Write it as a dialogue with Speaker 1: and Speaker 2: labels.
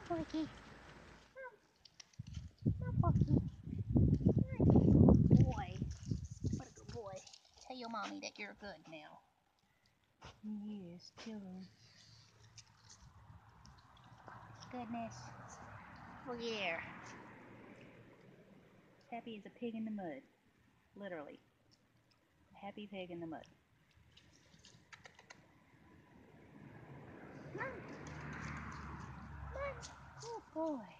Speaker 1: Porky. Come, Porky. Good boy. What a good boy. Tell your mommy that you're good now. Yes, children. Goodness. Oh yeah. Happy as a pig in the mud. Literally. A happy pig in the mud. Good boy.